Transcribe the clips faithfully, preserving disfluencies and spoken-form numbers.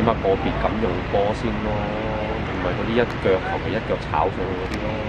碼個別咁用波先咯，唔係嗰啲一腳求其一腳炒上去嗰啲咯。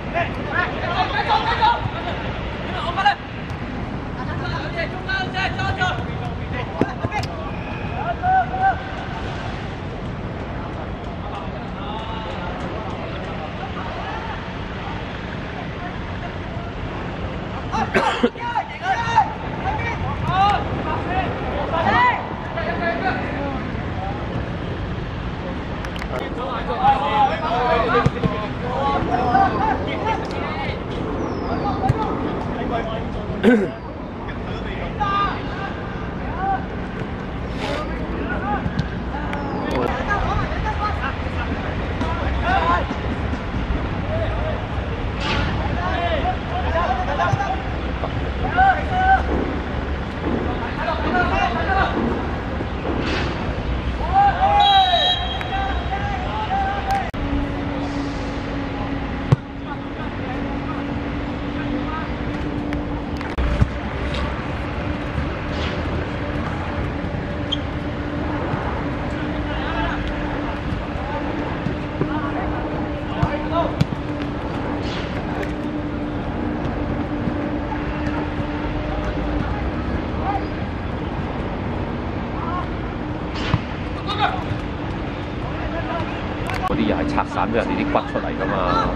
嗰啲又係拆散咗人哋啲骨出嚟㗎嘛。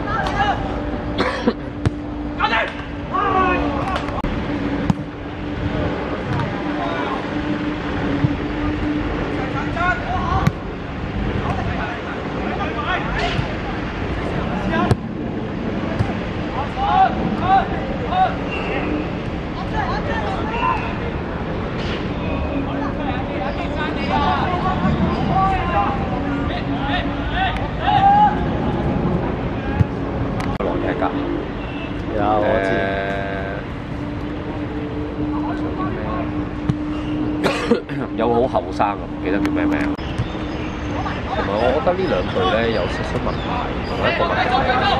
有我知。 誒，有好後生啊，唔記得叫咩名。同埋我覺得呢兩隊咧有少少問題，同一個問題。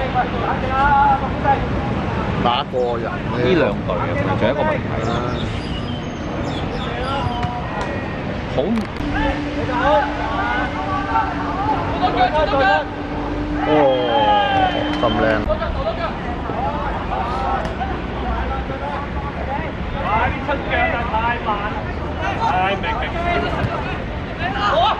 打個人呢呢兩隊啊，仲有一個問題啦。好。 哦，咁靚。 啲出腳就太慢，太明明。哇！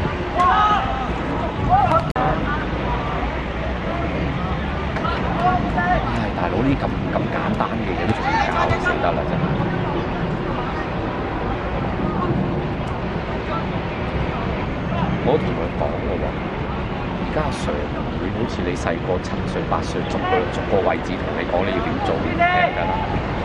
唉，大佬呢咁咁簡單嘅嘢都仲要搞，死得啦真係。我同佢講嘅喎，而家阿 Sir 唔會好似你細個七歲八歲逐個逐個位置同你講你要點做嘅㗎啦。